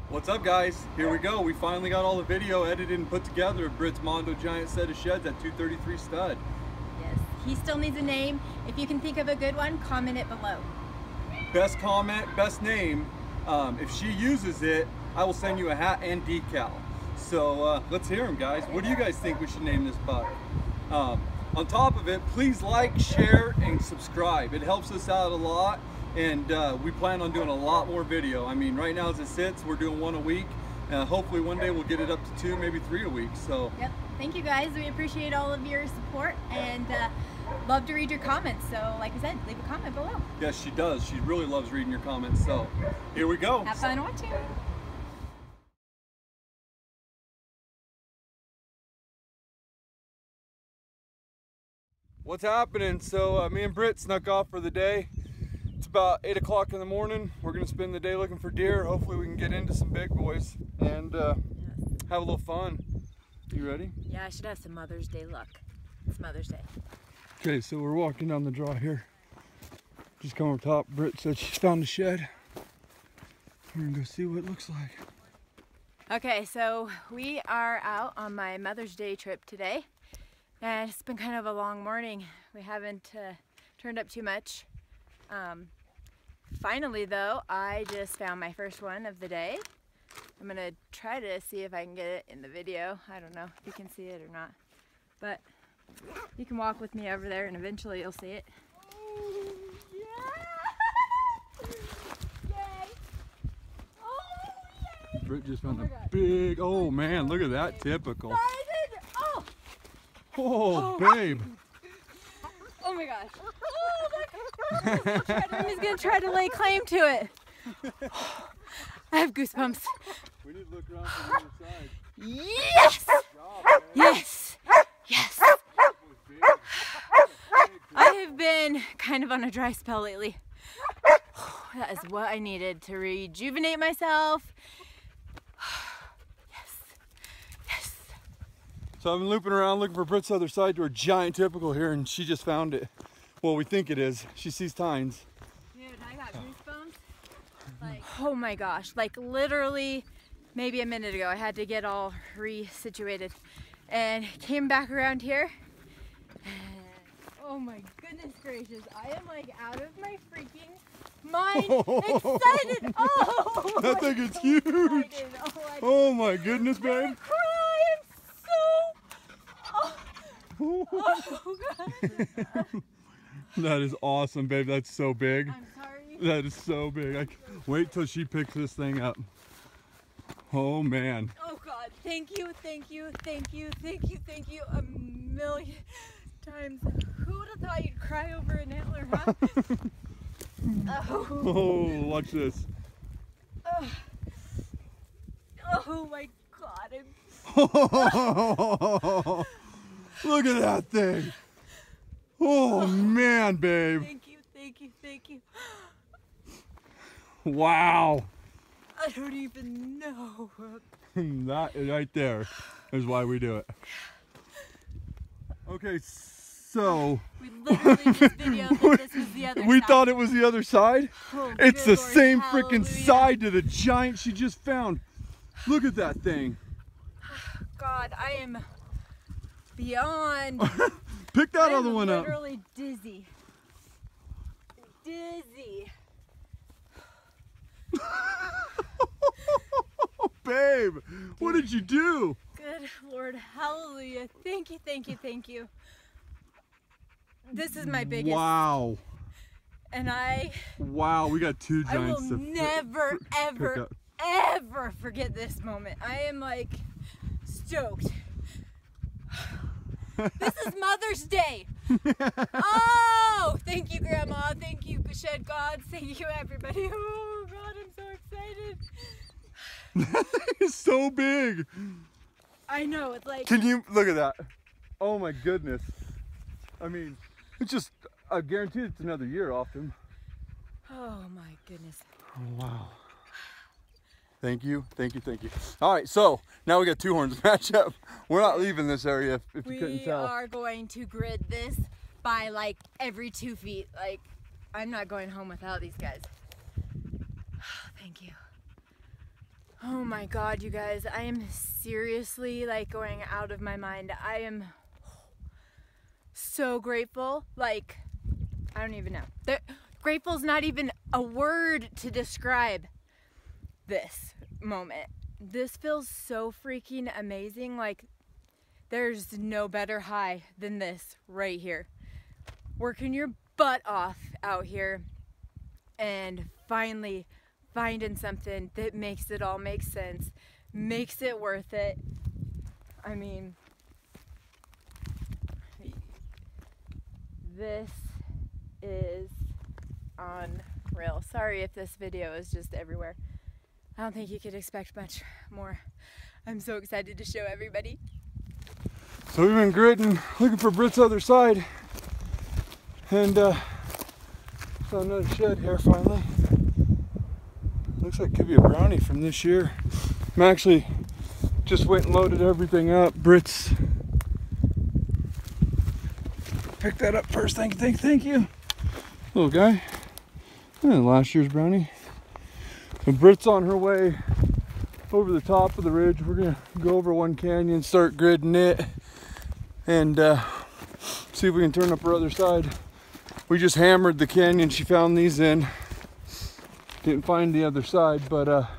What's up, guys? Here we go. We finally got all the video edited and put together of Britt's Mondo Giant set of sheds at 233 stud. Yes, he still needs a name. If you can think of a good one, comment it below. Best comment, best name. If she uses it, I will send you a hat and decal. So let's hear them, guys. What do you guys think we should name this buck? On top of it, please like, share, and subscribe. It helps us out a lot, and we plan on doing a lot more video. I mean, right now as it sits, we're doing one a week. Hopefully one day we'll get it up to 2, maybe 3 a week. So yep, thank you guys. We appreciate all of your support and love to read your comments. So like I said, leave a comment below. yes, she does. She really loves reading your comments. So here we go. Have fun watching. What's happening? So me and Britt snuck off for the day. It's about 8 o'clock in the morning. We're gonna spend the day looking for deer. Hopefully we can get into some big boys and have a little fun. You ready? Yeah, I should have some Mother's Day luck. It's Mother's Day. Okay, so we're walking down the draw here. Just come up top. Britt said she's found a shed. We're gonna go see what it looks like. Okay, so we are out on my Mother's Day trip today. And it's been kind of a long morning. We haven't turned up too much. Finally though, I just found my first one of the day. I'm gonna try to see if I can get it in the video. I don't know if you can see it or not. But you can walk with me over there and eventually you'll see it. Oh, yeah! Yay! Oh, yay! Britt just found a big, oh man, look at that, typical. Oh, babe. Oh my gosh. Oh my gosh. I'm just gonna try to lay claim to it. I have goosebumps. We need to look around from the other side. Yes! Yes! Yes! I have been kind of on a dry spell lately. That is what I needed to rejuvenate myself. So I've been looping around looking for Britt's other side to her giant typical here, and she just found it. Well, we think it is. She sees tines. Dude, I got goosebumps. Like, oh my gosh, like literally maybe a minute ago I had to get all re-situated and came back around here. And, oh my goodness gracious, I am like out of my freaking mind excited. Oh, that thing is huge. Oh my goodness, babe. Oh God. That is awesome, babe. That's so big. I'm sorry. That is so big. Wait till she picks this thing up. Oh man. Oh God. Thank you, thank you, thank you, thank you, thank you a million times. Who would have thought you'd cry over an antler, huh? Oh, watch this. Oh my God. Look at that thing. Oh man, babe. Thank you, thank you, thank you. Wow. I don't even know. That right there is why we do it. Okay, so we literally just videoed that this was the other side. We thought it was the other side. Oh, it's the Lord, same hallelujah. freaking side to the giant she just found. Look at that thing. God, I am beyond. Pick that other one up. I'm literally dizzy. Dizzy. Babe, what did you do? Good Lord, hallelujah. Thank you, thank you, thank you. This is my biggest. Wow. And Wow, we got 2 giants. I will never, ever, ever forget this moment. I am like stoked. This is Mother's Day. Oh, thank you, Grandma. Thank you, Shed Gods. Thank you, everybody. Oh, God, I'm so excited. That thing is so big. I know, it's like... Can you look at that? Oh my goodness. I mean, it's just, I guarantee it's another year off him. Oh my goodness. Oh, wow. Thank you, thank you, thank you. All right, so now we got 2 horns match up. We're not leaving this area if you couldn't tell. We are going to grid this by like every 2 feet. Like, I'm not going home without these guys. Thank you. Oh my God, you guys, I am seriously like going out of my mind. I am so grateful. Like, I don't even know. Grateful is not even a word to describe this moment. This feels so freaking amazing. Like, there's no better high than this right here. Working your butt off out here and finally finding something that makes it all make sense, makes it worth it. I mean, this is unreal. Sorry if this video is just everywhere. I don't think you could expect much more. I'm so excited to show everybody. So we've been gritting, looking for Britt's other side, and found another shed here finally. Looks like it could be a brownie from this year. I'm actually just went and loaded everything up. Britt's picked that up first. Thank you. Little guy. And last year's brownie. And Britt's on her way over the top of the ridge. We're gonna go over one canyon, start gridding it, and see if we can turn up her other side. We just hammered the canyon she found these in. Didn't find the other side, but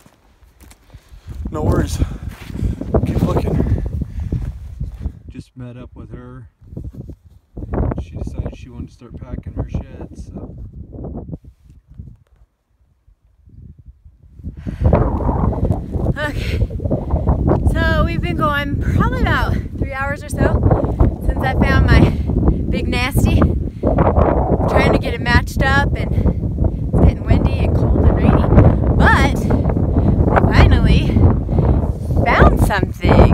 no worries. Keep looking. Just met up with her. She decided she wanted to start packing her shed, so. Okay, so we've been going probably about 3 hours or so since I found my big nasty. I'm trying to get it matched up, and it's getting windy and cold and rainy, but I finally found something.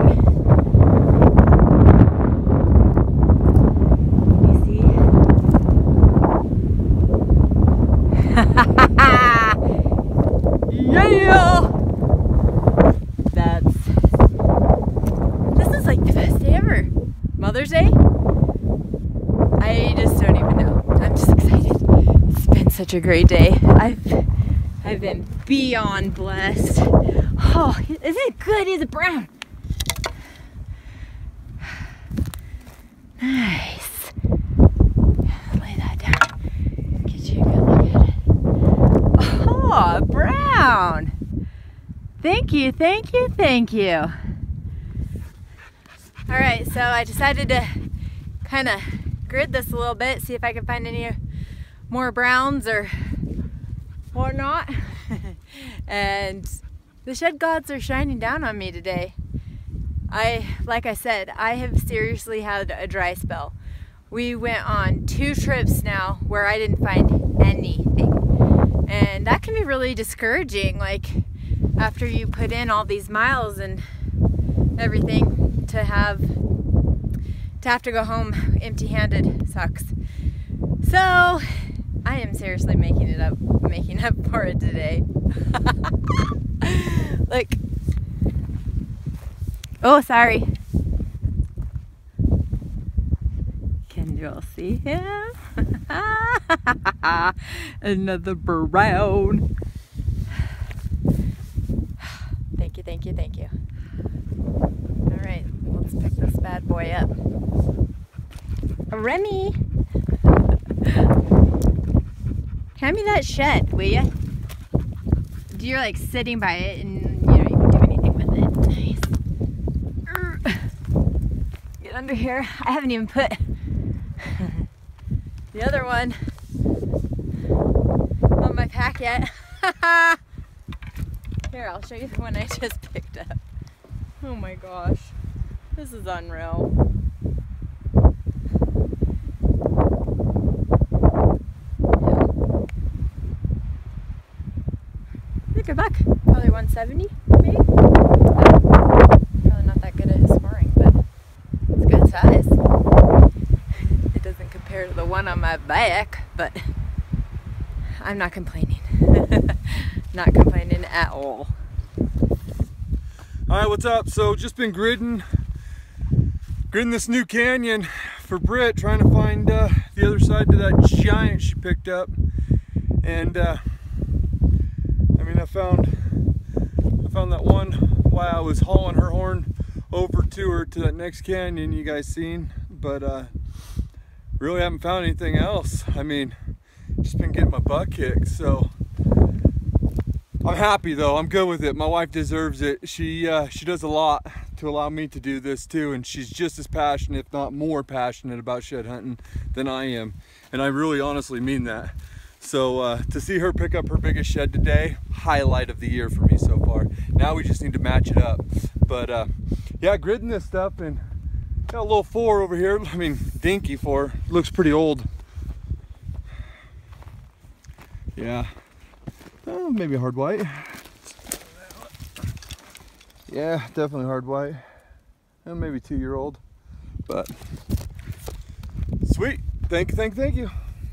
You see? Yeah! This is like the best day ever. Mother's Day? I just don't even know. I'm just excited. It's been such a great day. I've been beyond blessed. Oh, is it good? Is it brown? Nice. Lay that down. Get you a good look at it. Oh, brown. Thank you, thank you, thank you. All right, so I decided to kind of grid this a little bit, see if I can find any more browns or whatnot. And the shed gods are shining down on me today. Like I said, I have seriously had a dry spell. We went on 2 trips now where I didn't find anything. And that can be really discouraging, like after you put in all these miles and everything, to have to go home empty-handed sucks. So I am seriously making up for it today. Look. Oh, sorry. Can you all see him? Another brown. Thank you, thank you, thank you. All right, let's pick this bad boy up. Remy! Hand me that shed, will ya? You're like sitting by it and you don't even do anything with it. Nice. Get under here. I haven't even put the other one on my pack yet. Here, I'll show you the one I just picked up. Oh my gosh. This is unreal. Good buck. Probably 170, maybe? Probably not that good at scoring, but it's good size. It doesn't compare to the one on my back, but I'm not complaining. Not complaining at all. Alright, what's up? So just been gridding this new canyon for Britt, trying to find the other side to that giant she picked up. And I mean, I found I found that one while I was hauling her horn over to her to that next canyon you guys seen, but really haven't found anything else. I mean, just been getting my butt kicked, so I'm happy though. I'm good with it. My wife deserves it. She does a lot to allow me to do this too, and she's just as passionate, if not more passionate, about shed hunting than I am, and I really honestly mean that. So to see her pick up her biggest shed today, highlight of the year for me so far. Now we just need to match it up. But yeah, gridding this stuff, and got a little 4 over here. I mean, dinky 4. Looks pretty old. Yeah. Oh, maybe hard white. Yeah, definitely hard white. And maybe 2-year-old. But sweet. Thank you.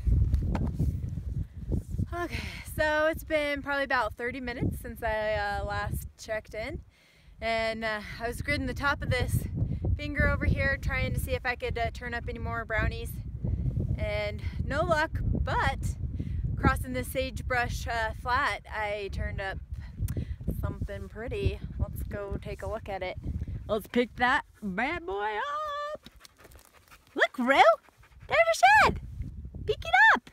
Okay, so it's been probably about 30 minutes since I last checked in, and I was gridding the top of this finger over here trying to see if I could turn up any more brownies, and no luck, but crossing this sagebrush flat I turned up something pretty. Let's go take a look at it. Let's pick that bad boy up. Look, Rue, there's a shed. Pick it up.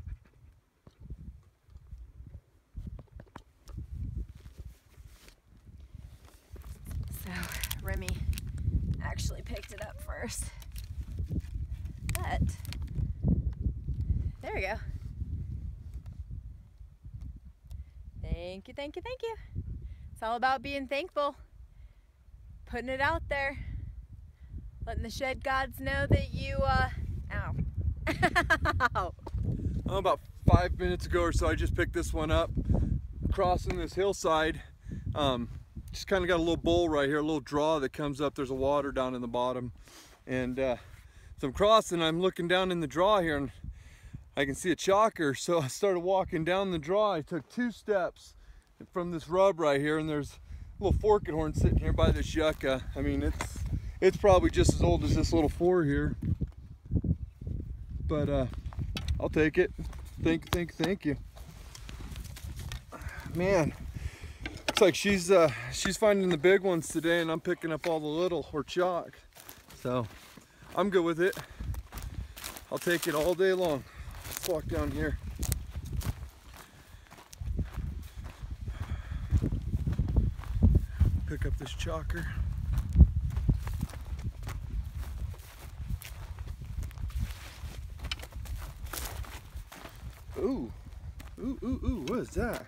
Remy actually picked it up first, but there we go. Thank you. It's all about being thankful, putting it out there, letting the shed gods know that you, ow. About 5 minutes ago or so, I just picked this one up, crossing this hillside. Just kind of got a little bowl right here, a little draw that comes up. There's a water down in the bottom, and so I'm crossing. I'm looking down in the draw here, and I can see a chalker. So I started walking down the draw. I took 2 steps from this rub right here, and there's a little forked horn sitting here by this yucca. I mean, it's probably just as old as this little 4 here, but I'll take it. Thank you, man. Looks like she's finding the big ones today, and I'm picking up all the little or chalk. So I'm good with it. I'll take it all day long. Let's walk down here. Pick up this chalker. Ooh, what is that?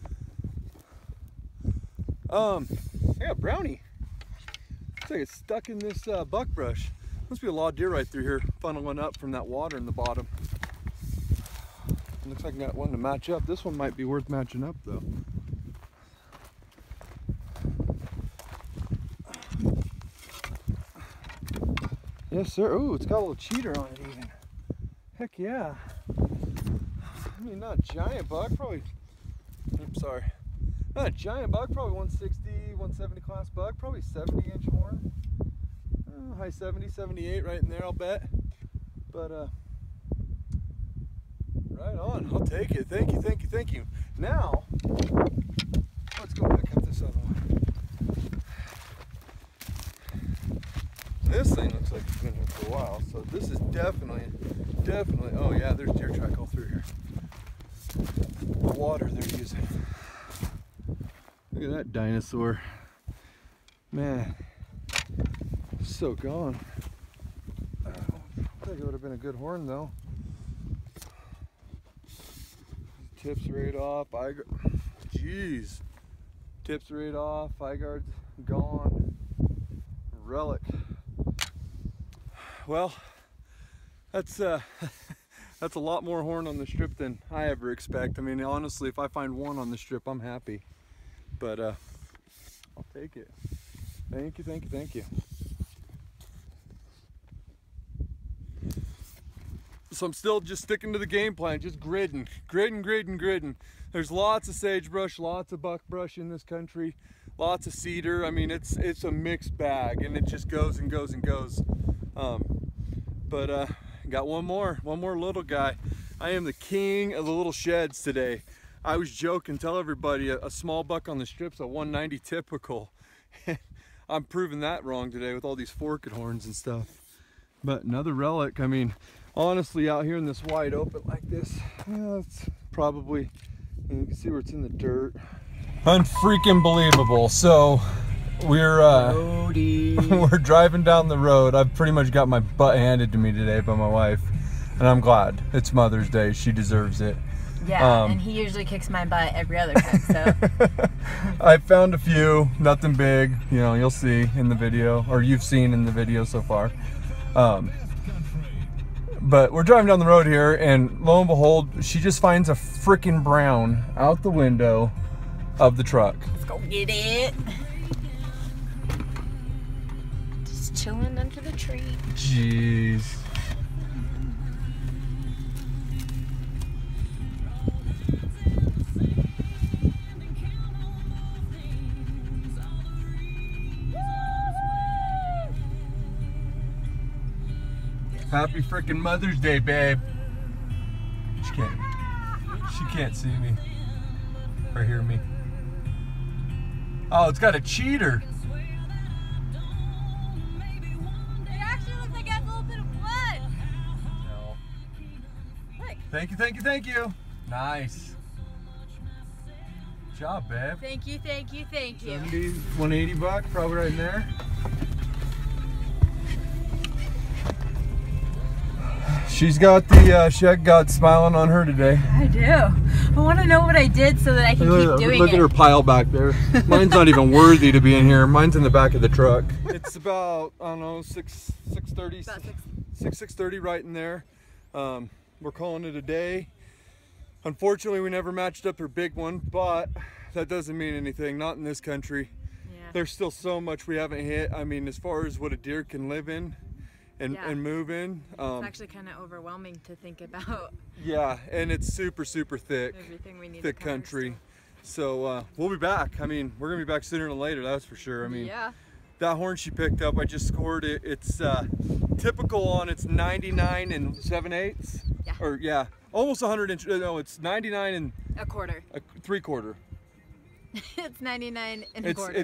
I got a brownie. Looks like it's stuck in this buck brush. Must be a lot of deer right through here funneling up from that water in the bottom. Looks like I got one to match up. This one might be worth matching up though. Yes sir. Ooh, it's got a little cheater on it even. Heck yeah. I mean, not a giant buck, probably, oops, sorry. Not a giant buck, probably 160, 170 class buck, probably 70-inch horn. High 70, 78 right in there, I'll bet. But right on, I'll take it. Thank you. Now, let's go pick up this other one. This thing looks like it's been here for a while, so this is definitely, oh yeah, there's deer track all through here. The water they're using. Look at that dinosaur. Man, so gone. I think it would have been a good horn though. Tips right off. Jeez. Tips right off. Eye guard's gone. Relic. Well, that's that's a lot more horn on the strip than I ever expect. I mean, honestly, if I find one on the strip, I'm happy. But I'll take it. Thank you. So I'm still just sticking to the game plan, just gridding. There's lots of sagebrush, lots of buckbrush in this country, lots of cedar. I mean, it's a mixed bag, and it just goes and goes and goes. Got one more little guy. I am the king of the little sheds today. I was joking, tell everybody a small buck on the strip's a 190 typical. I'm proving that wrong today with all these forked horns and stuff. But another relic, I mean, honestly, out here in this wide open like this, yeah, it's probably, you can see where it's in the dirt. Unfreaking believable. So we're we're driving down the road. I've pretty much got my butt handed to me today by my wife, and I'm glad. It's Mother's Day. She deserves it. Yeah, and he usually kicks my butt every other time, so. I found a few, nothing big, you know, you'll see in the video, or you've seen in the video so far. But we're driving down the road here, and lo and behold, she just finds a freaking brown out the window of the truck. Let's go get it. Just chilling under the tree. Jeez. Happy freaking Mother's Day, babe. She can't see me or hear me. Oh, it's got a cheater. It actually looks like it has a little bit of blood. No. Look. Thank you, thank you, thank you. Nice. Good job, babe. Thank you, thank you, thank you. 70, 180 buck, probably right in there. She's got the shed god smiling on her today. I do. I want to know what I did so that I can keep doing it. Look at her pile back there. Mine's not even worthy to be in here. Mine's in the back of the truck. It's about, I don't know, 6:30. About 6:30 right in there. We're calling it a day. Unfortunately, we never matched up her big one, but that doesn't mean anything. Not in this country. Yeah. There's still so much we haven't hit. I mean, as far as what a deer can live in and move in. It's actually kind of overwhelming to think about. Yeah, and it's super thick. Everything we need Thick country. So we'll be back. I mean, we're gonna be back sooner than later, that's for sure. I mean, yeah. That horn she picked up, I just scored it. It's typical on its 99 and 7/8. Yeah. Or yeah, almost 100 inch. No, it's 99 and a quarter. 3/4. It's 99 and a quarter.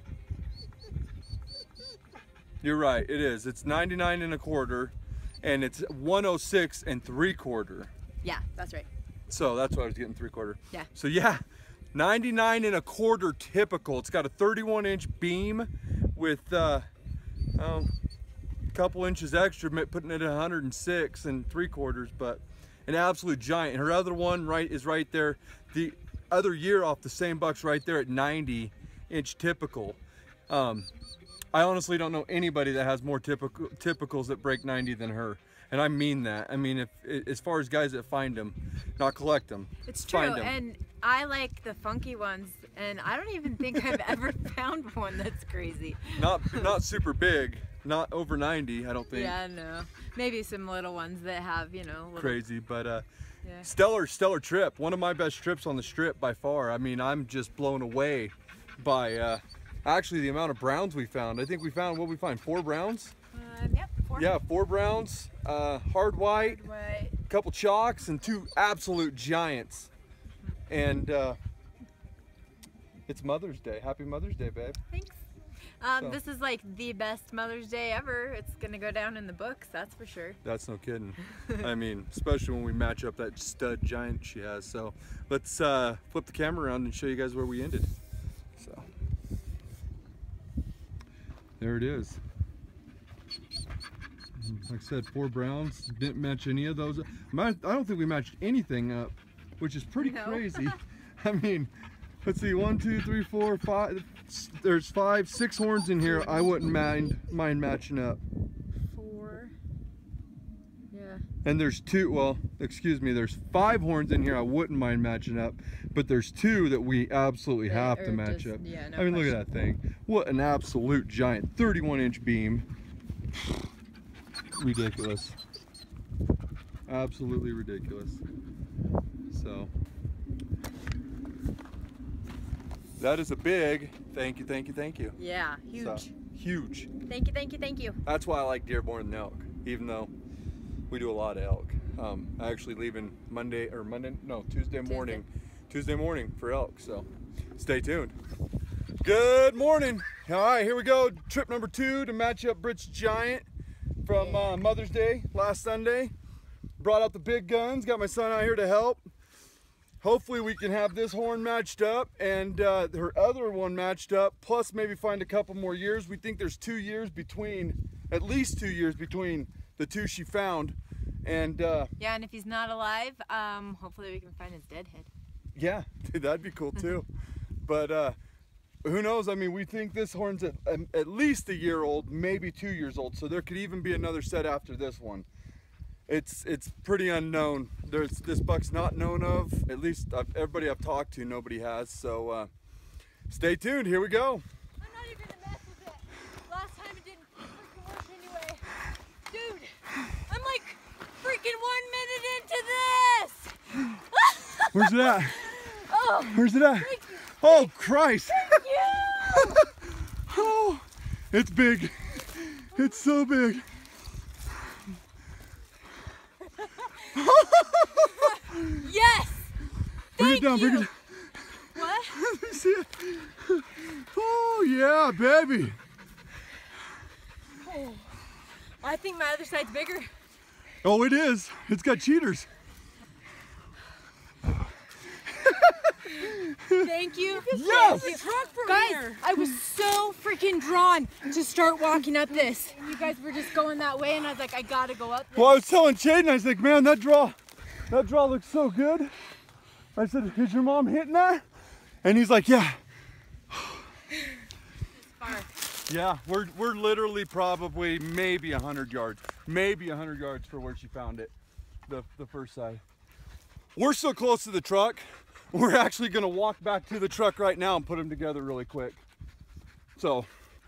You're right, it is. It's 99 and a quarter, and it's 106 and 3/4. Yeah, that's right. So that's why I was getting 3/4. Yeah. So yeah, 99 and a quarter typical. It's got a 31-inch beam with a couple inches extra, putting it at 106 and 3/4, but an absolute giant. Her other one is right there. The other year off the same buck's right there at 90-inch typical. I honestly don't know anybody that has more typicals that break 90 than her. And I mean that. I mean, as far as guys that find them, not collect them. It's true, and I like the funky ones, and I don't even think I've ever found one that's crazy. Not super big, not over 90, I don't think. Yeah, no. Maybe some little ones that have, you know, little... Crazy, but yeah. Stellar trip. One of my best trips on the strip by far. I mean, I'm just blown away by actually the amount of browns we found. I think we found, what did we find, 4 browns? Yep, 4. Yeah, 4 browns, hard white, a couple chalks, and 2 absolute giants. And it's Mother's Day. Happy Mother's Day, babe. Thanks. This is like the best Mother's Day ever. It's gonna go down in the books, that's for sure. That's no kidding. I mean, especially when we match up that stud giant she has. So let's flip the camera around and show you guys where we ended. So there it is. Like I said, 4 browns. Didn't match any of those. I don't think we matched anything up, which is pretty crazy. I mean, let's see, 1, 2, 3, 4, 5. There's 6 horns in here. I wouldn't mind matching up. 4. Yeah. And there's 2. Well, excuse me. There's 5 horns in here. I wouldn't mind matching up, but there's 2 that we absolutely have to match up. Yeah, no I mean, look at that thing. What an absolute giant 31-inch beam. Ridiculous. Absolutely ridiculous. So that is a big thank you. Yeah, huge. So, huge. Thank you. That's why I like deer more than elk, even though we do a lot of elk. I actually leaving Tuesday morning Tuesday morning for elk, so stay tuned. Good morning. All right, here we go. Trip number 2 to match up Britt's Giant from Mother's Day last Sunday. Brought out the big guns, got my son out here to help. Hopefully we can have this horn matched up and her other one matched up, plus maybe find a couple more years. We think there's 2 years between, at least 2 years between the 2 she found. And yeah, and if he's not alive, hopefully we can find his dead head. Yeah, dude, that'd be cool too. But who knows? I mean, we think this horn's at least a year old, maybe 2 years old. So there could even be another set after this one. It's pretty unknown. This buck's not known of. At least everybody I've talked to, nobody has. So stay tuned. Here we go. I'm not even gonna mess with it. Last time it didn't freaking work anyway. Dude, I'm like freaking 1 minute into this. Where's it at? Oh, Where's it at? Oh, Christ. thank you. Oh, it's big. It's so big. Yes. Bring it down, bring it down. What? Let me see it. Oh, yeah, baby. Oh, I think my other side's bigger. Oh, it is. It's got cheaters. Thank you. Yes! Guys, I was so freaking drawn to start walking up this. And you guys were just going that way and I was like, I gotta go up this. Well, I was telling Shaden, I was like, man, that draw looks so good. I said, is your mom hitting that? And he's like, yeah. Far. Yeah, we're literally probably maybe 100 yards. Maybe 100 yards for where she found it, the first side. We're so close to the truck, we're actually gonna walk back to the truck right now and put them together really quick. So,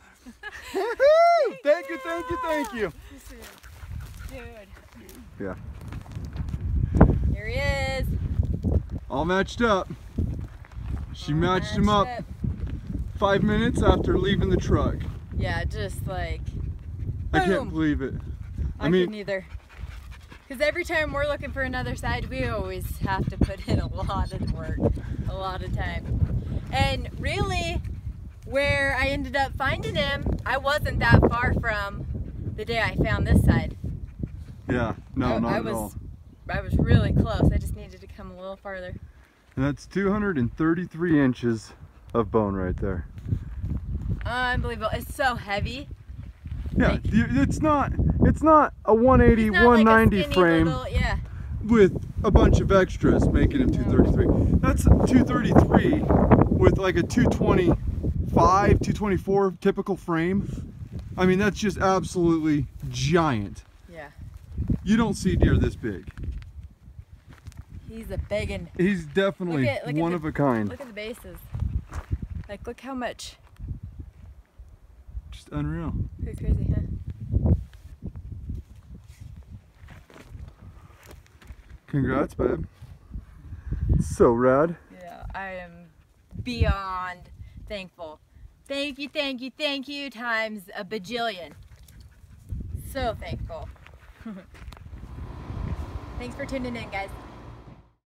thank you, thank you, thank you. Dude. Yeah. Here he is. All matched up. She matched him up 5 minutes after leaving the truck. Yeah, just like, I can't boom. believe it. I couldn't either. Because every time we're looking for another side, we always have to put in a lot of work, a lot of time. And really, where I ended up finding him, I wasn't that far from the day I found this side. Yeah, no, not at all. I was really close. I just needed to come a little farther. And that's 233 inches of bone right there. Unbelievable. It's so heavy. Yeah, Like, it's not a 180, it's not 190 like a skinny frame little, yeah. with a bunch of extras making him 233. That's 233 with like a 225, 224 typical frame. I mean, that's just absolutely giant. Yeah. You don't see deer this big. He's a biggin'. He's definitely one of a kind. Look at the bases. Like, look how much. Just unreal. Pretty crazy, huh? Congrats, babe. So rad. Yeah, I am beyond thankful. Thank you, thank you, thank you times a bajillion. So thankful. Thanks for tuning in, guys.